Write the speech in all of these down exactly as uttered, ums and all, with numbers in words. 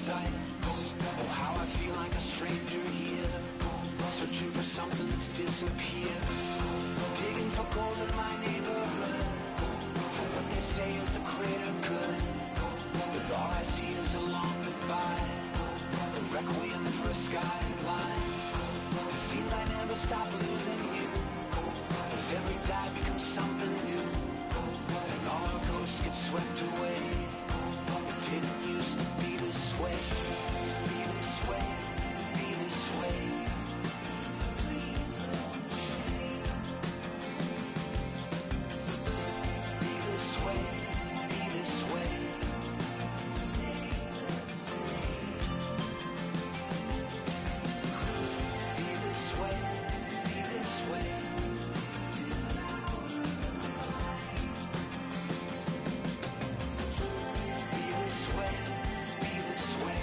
silence. Oh, how I feel like a stranger here, searching for something that's disappeared. Digging for gold in my neighborhood, for what they say is the greater good. But all I see is a long goodbye, a requiem for a sky blind. It seems I never stop losing you, as every die becomes something new, and all our ghosts get swept away. It didn't used to be this way, be this way, be this way. Be this way, be this way. Be this way, be this way. Be this way, be this way.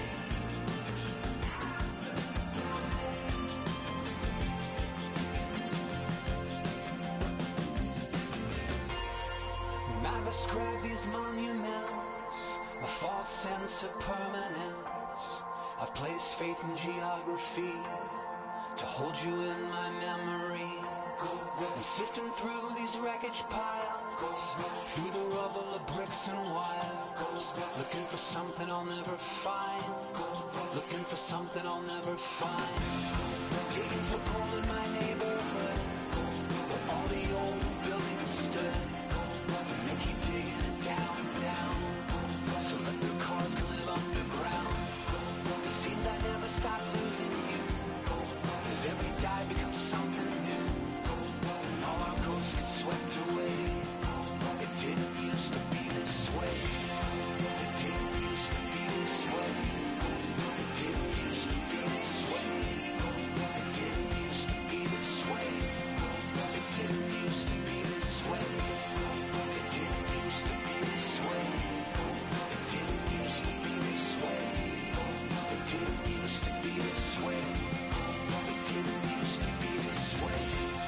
I've ascribed these monuments a false sense of permanence. I've placed faith in geography to hold you in my memory. I'm sifting through these wreckage piles, through the rubble of bricks and wires, looking for something I'll never find, looking for something I'll never find. Digging for gold in my neighborhood, where all the old buildings stood. They keep digging it down and down, so let their cars can live underground. It seems I never stop losing you, as every die becomes something new, and all our ghosts get swept away. It didn't used to be this way. It didn't used to be this way. It didn't used to be this way. It didn't used to be this way. It didn't used to be this way. It didn't used to be this way. It didn't used to be this way. It didn't used to be this way. It didn't used to be this way.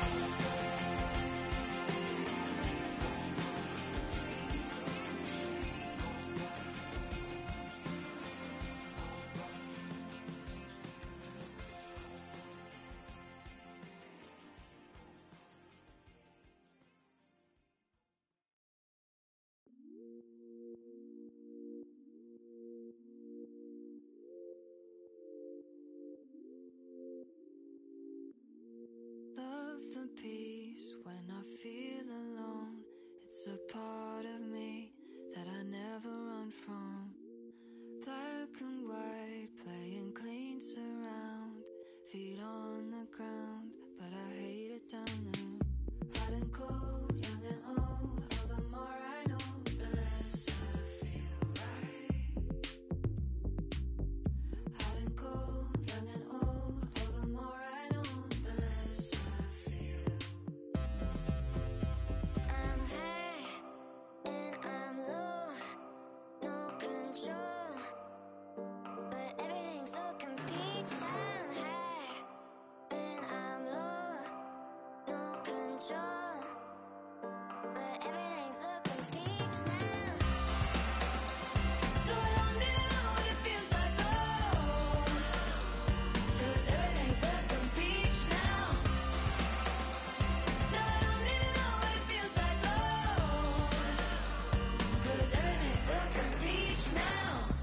Love the peace when I feel alone. It's a part of me that I never run from. Black and white, playing clean surround. Feet on the ground, but I hate it down there. Hot and cold, young and old. All the more I know, the less I feel right. Hot and cold, young and old. All the more I know, the less I feel. I'm high and I'm low, no control, but everything's looking peach. I'm high and I'm low, no control, but everything's looking peach now. So long did I know what it feels like, oh, 'cause everything's looking peach now. So long did I know what it feels like, oh, 'cause everything's looking peach now.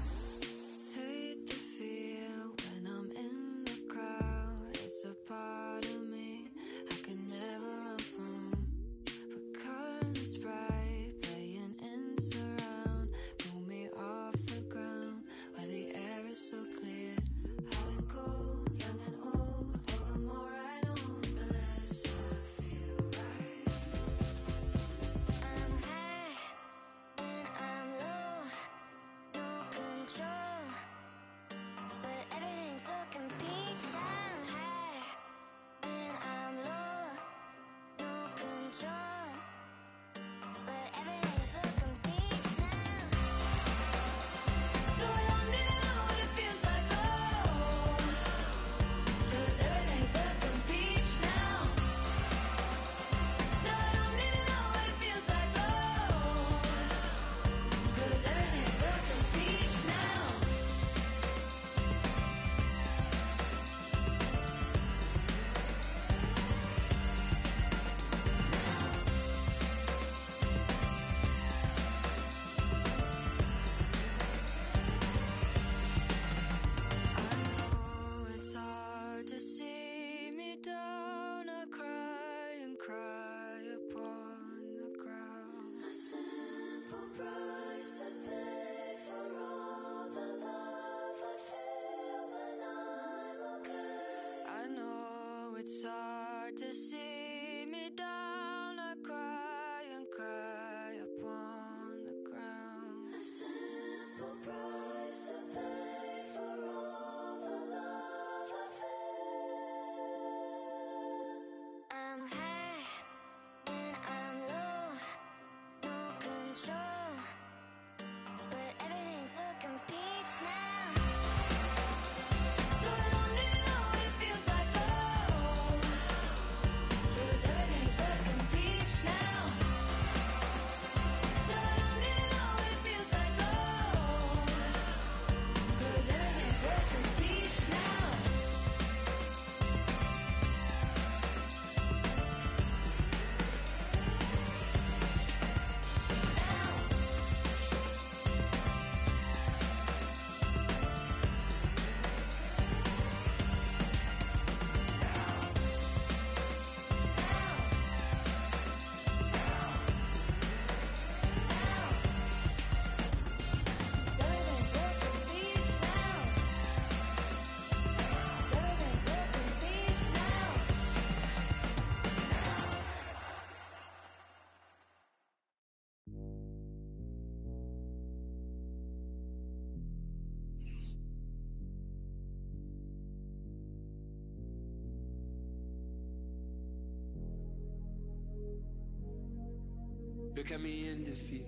Look at me in defeat.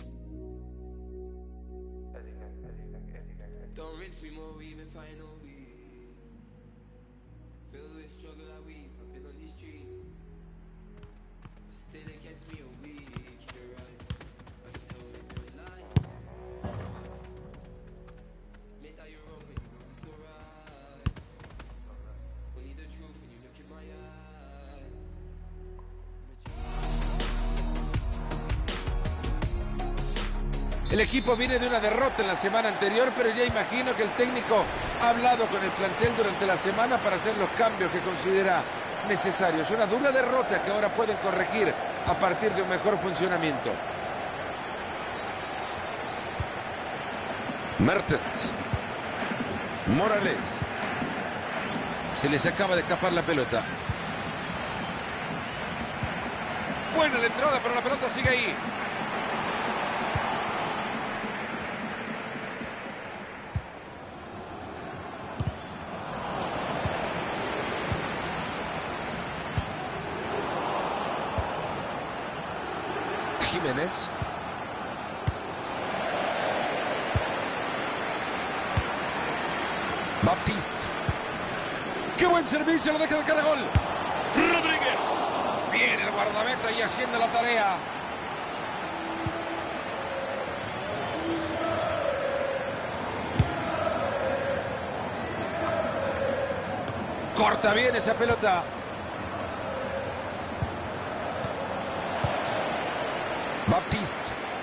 Don't rinse me more, we've been fighting all week. Filled with struggle like we, I've been on these streets. But still against me a week, you're right. I can tell when you're lying. Admit that you're wrong, but you know I'm so right. Only the truth when you look in my eye. El equipo viene de una derrota en la semana anterior, pero ya imagino que el técnico ha hablado con el plantel durante la semana para hacer los cambios que considera necesarios. Una dura derrota que ahora pueden corregir a partir de un mejor funcionamiento. Mertens. Morales. Se les acaba de escapar la pelota. Buena la entrada, pero la pelota sigue ahí. Jiménez. Baptiste. ¡Qué buen servicio! Lo deja de cara a gol. Rodríguez. Bien el guardameta y haciendo la tarea. Corta bien esa pelota. Baptiste.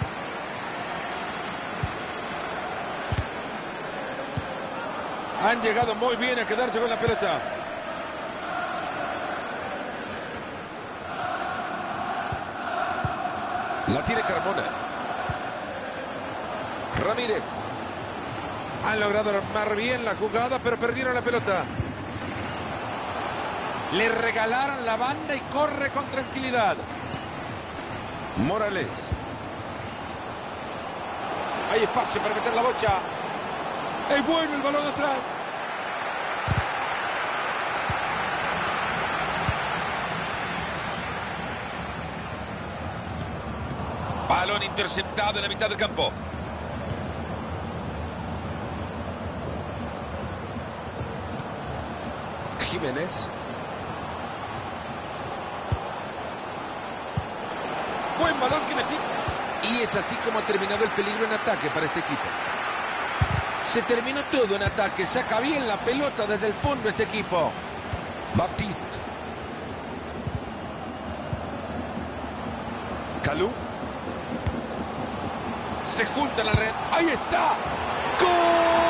Han llegado muy bien a quedarse con la pelota. La tiene Carmona. Ramírez. Han logrado armar bien la jugada, pero perdieron la pelota. Le regalaron la banda y corre con tranquilidad. Morales. Hay espacio para meter la bocha. Es bueno el balón atrás. Balón interceptado en la mitad del campo. Jiménez. Buen balón que metió. Y es así como ha terminado el peligro en ataque para este equipo. Se terminó todo en ataque. Saca bien la pelota desde el fondo este equipo. Baptiste. Kalou. Se juntan al red. ¡Ahí está! ¡Gol!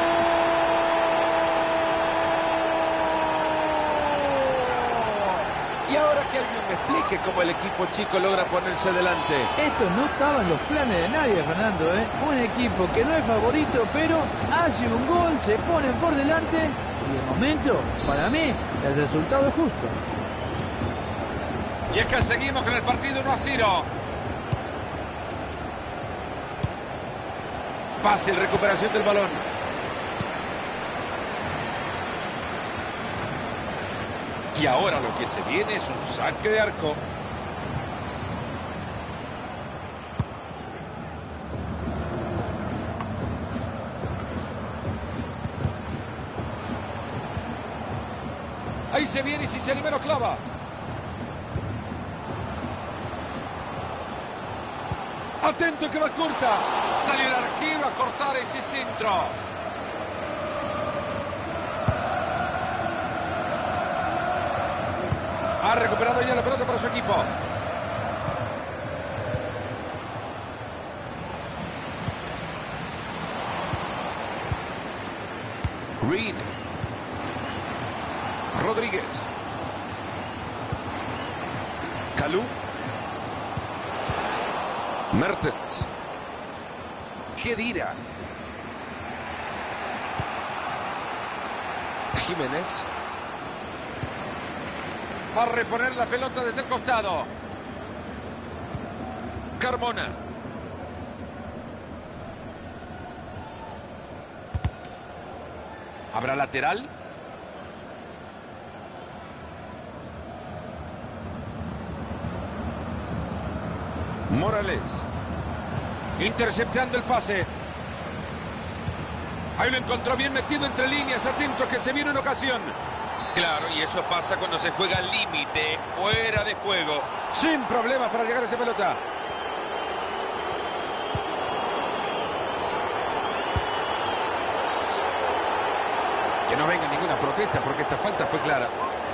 Y ahora que alguien me explique cómo el equipo chico logra ponerse delante. Esto no estaba en los planes de nadie, Fernando, ¿eh? Un equipo que no es favorito, pero hace un gol, se ponen por delante y de momento, para mí, el resultado es justo. Y es que seguimos con el partido uno a cero. Fácil recuperación del balón. Y ahora lo que se viene es un saque de arco. Ahí se viene y si se anima lo clava. Atento que va corta. Salió el arquero a cortar ese centro. Ha recuperado ya la pelota para su equipo. Reed. Rodríguez. Kalou. Mertens. Khedira. Jiménez. Va a reponer la pelota desde el costado. Carmona. ¿Habrá lateral? Morales. Interceptando el pase. Ahí lo encontró bien metido entre líneas. Atento que se viene una ocasión. Claro, y eso pasa cuando se juega al límite, fuera de juego. Sin problemas para llegar a esa pelota. Que no venga ninguna protesta porque esta falta fue clara.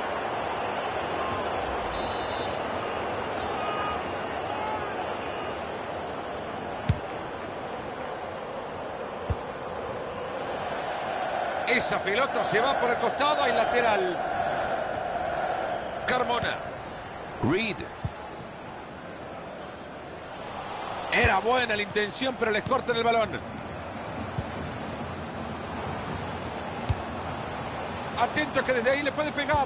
Esa pelota se va por el costado, hay lateral. Carmona. Reed. Era buena la intención, pero les cortan el balón. Atento que desde ahí le puede pegar.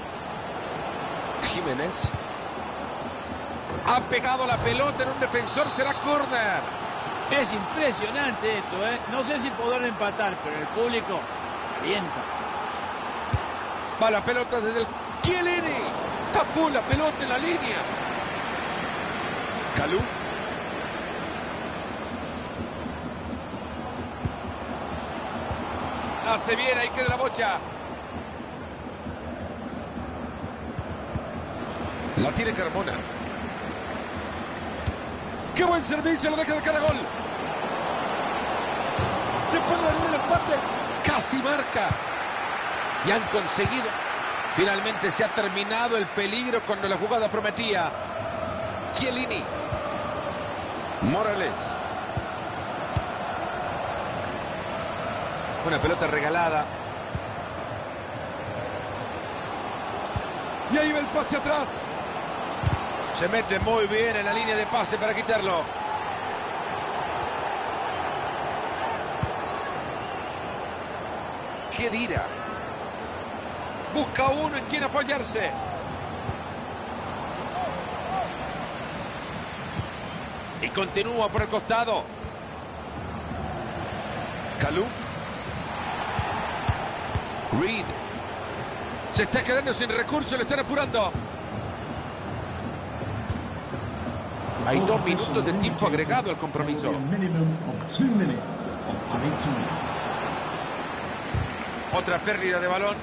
Jiménez. Ha pegado la pelota en un defensor, será córner. Es impresionante esto, ¿eh? No sé si podrán empatar, pero el público alienta. Va la pelota desde el... Chiellini. Tapó la pelota en la línea. Kalou. Hace bien, ahí queda la bocha. La tiene Carmona. ¡Qué buen servicio! Lo deja de cara a gol. Se puede venir el empate. Casi marca. Y han conseguido. Finalmente se ha terminado el peligro cuando la jugada prometía. Chiellini. Morales. Una pelota regalada. Y ahí va el pase atrás. Se mete muy bien en la línea de pase para quitarlo. Khedira. Busca uno en quien apoyarse. Y continúa por el costado. Kalou. Reed. Se está quedando sin recursos, le están apurando. Hay dos minutos de tiempo agregado al compromiso. Otra pérdida de balón.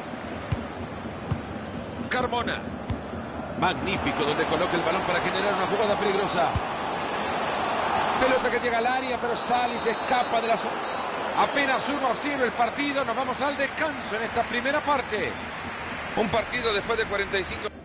Carmona. Magnífico donde coloca el balón para generar una jugada peligrosa. Pelota que llega al área, pero sale y se escapa de la zona. Apenas uno a cero el partido. Nos vamos al descanso en esta primera parte. Un partido después de cuarenta y cinco...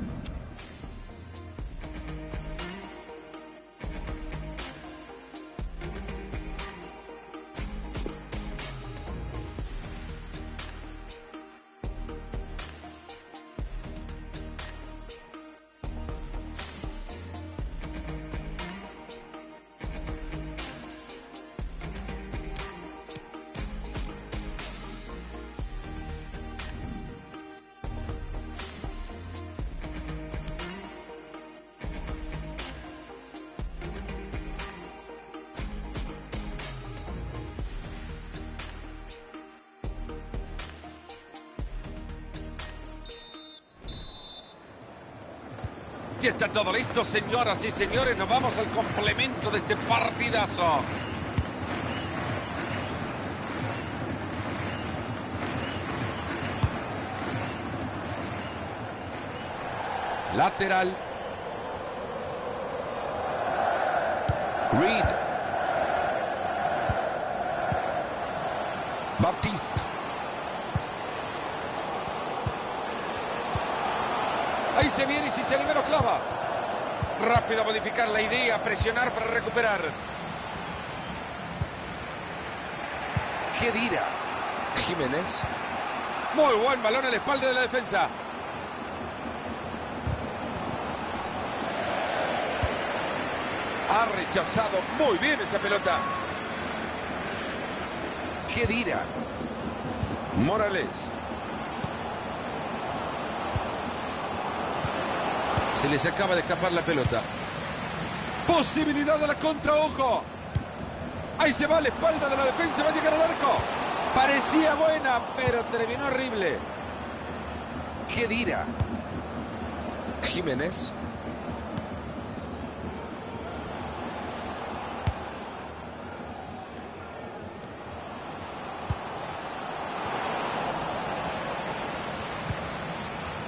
Ya está todo listo, señoras y señores. Nos vamos al complemento de este partidazo. Lateral. Reed. Baptiste. Ahí se viene y si se libera clava. Rápido a modificar la idea, presionar para recuperar. Khedira. Jiménez. Muy buen balón a la espalda de la defensa. Ha rechazado muy bien esa pelota. Khedira. Morales. Se les acaba de escapar la pelota. Posibilidad de la contra, ojo. Ahí se va a la espalda de la defensa, va a llegar al arco. Parecía buena, pero terminó horrible. Khedira. Jiménez.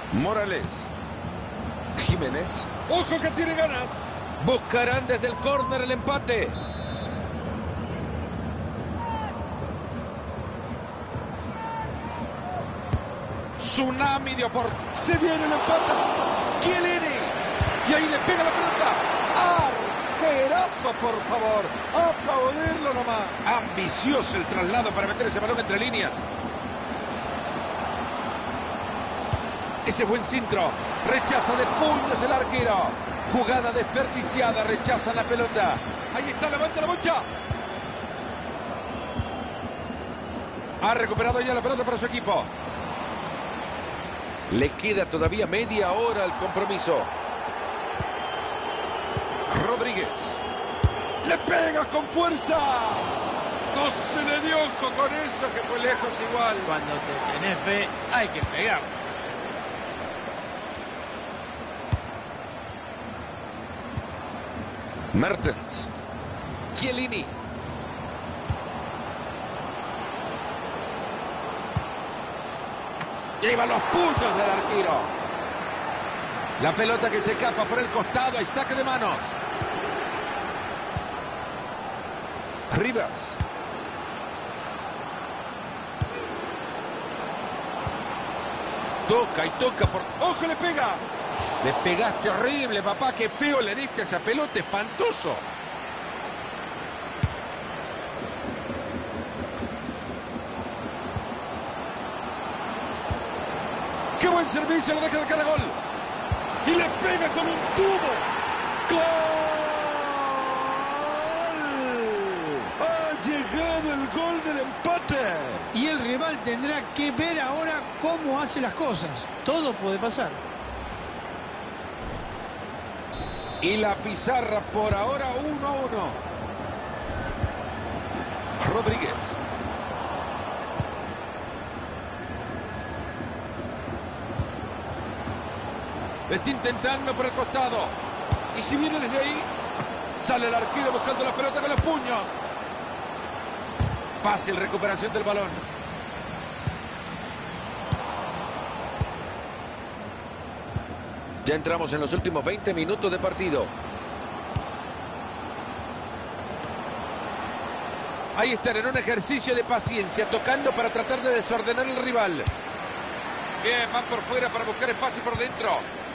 Morales. Jiménez. ¡Ojo que tiene ganas! Buscarán desde el córner el empate. Tsunami de opor. Se viene el empate. Chiellini. Y ahí le pega la pelota. ¡Arquerazo, por favor! ¡Aplaudirlo nomás! Ambicioso el traslado para meter ese balón entre líneas. Ese buen centro. Rechaza de puños el arquero. Jugada desperdiciada. Rechazan la pelota. Ahí está, levanta la bocha. Ha recuperado ya la pelota para su equipo. Le queda todavía media hora al compromiso. Rodríguez. Le pega con fuerza. No se le dio ojo con eso, que fue lejos igual. Cuando te tenés fe, hay que pegar. Mertens. Chiellini. Lleva los puños del arquero. La pelota que se escapa por el costado. Hay saque de manos. Rivas. Toca y toca por... ¡Ojo, le pega! Le pegaste horrible, papá. Qué feo le diste a esa pelota. Espantoso. ¡Qué buen servicio! Lo deja de cara gol. Y le pega con un tubo. ¡Gol! Ha llegado el gol del empate. Y el rival tendrá que ver ahora cómo hace las cosas. Todo puede pasar. Y la pizarra por ahora uno a uno. Rodríguez. Está intentando por el costado. Y si viene desde ahí, sale el arquero buscando la pelota con los puños. Fácil recuperación del balón. Ya entramos en los últimos veinte minutos de partido. Ahí están en un ejercicio de paciencia, tocando para tratar de desordenar al rival. Bien, van por fuera para buscar espacio por dentro.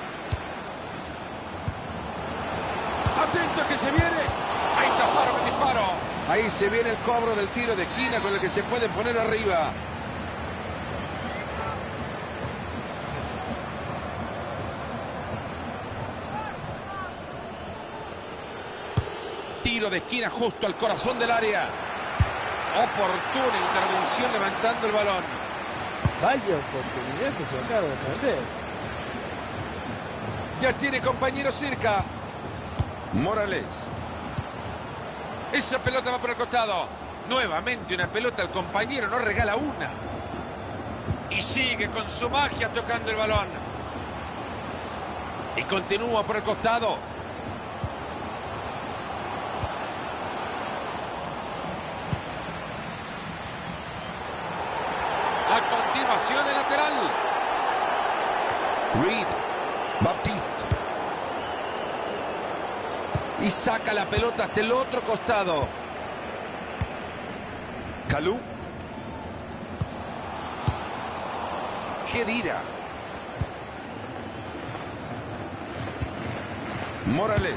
Atento que se viene. Ahí taparon el disparo. Ahí se viene el cobro del tiro de esquina con el que se pueden poner arriba. Tiro de esquina justo al corazón del área. Oportuna intervención levantando el balón. Vaya oportunidad que se acaba de perder. Ya tiene compañero cerca. Morales. Esa pelota va por el costado. Nuevamente una pelota al compañero, no regala una. Y sigue con su magia tocando el balón. Y continúa por el costado. A continuación el lateral. Reed. Baptiste. Y saca la pelota hasta el otro costado. Kalou. Khedira. Morales.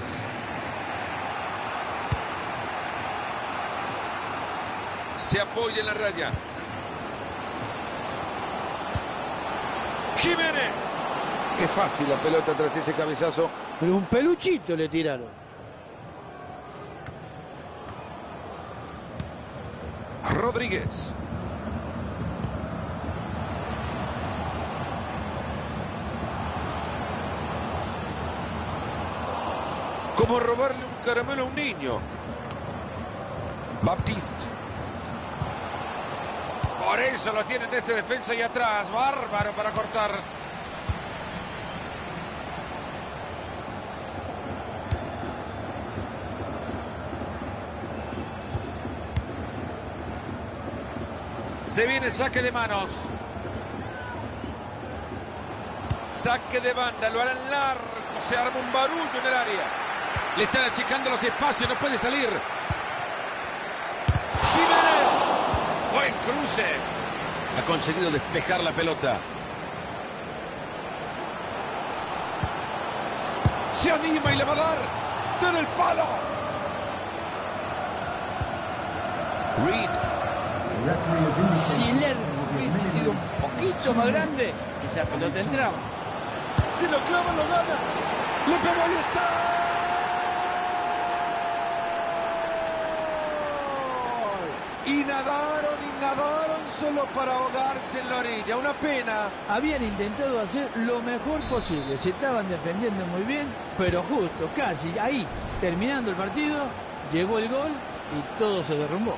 Se apoya en la raya. Jiménez. Qué fácil la pelota tras ese cabezazo. Pero un peluchito le tiraron. Rodríguez. Como robarle un caramelo a un niño. Baptiste. Por eso lo tienen de este defensa y atrás. Bárbaro para cortar. Se viene saque de manos. Saque de banda, lo harán largo, se arma un barullo en el área. Le están achicando los espacios, no puede salir. Jiménez. Buen cruce. Ha conseguido despejar la pelota. Se anima y le va a dar. ¡Den el palo! Reed. Si el arco hubiese sido un poquito más grande, esa pelota entraba. Se lo clava, lo gana. Le pegó, ahí está. Y nadaron y nadaron solo para ahogarse en la orilla. Una pena. Habían intentado hacer lo mejor posible, se estaban defendiendo muy bien, pero justo, casi ahí, terminando el partido, llegó el gol y todo se derrumbó.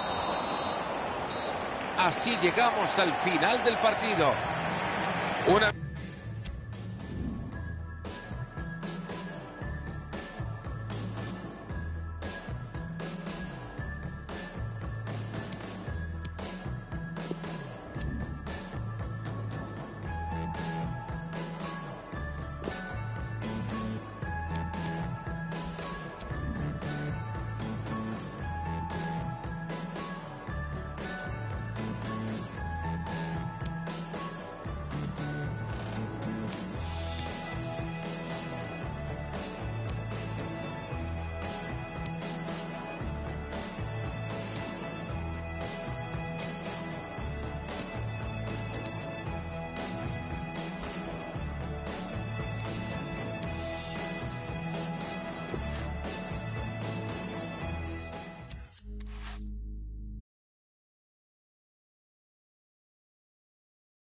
Así llegamos al final del partido. Una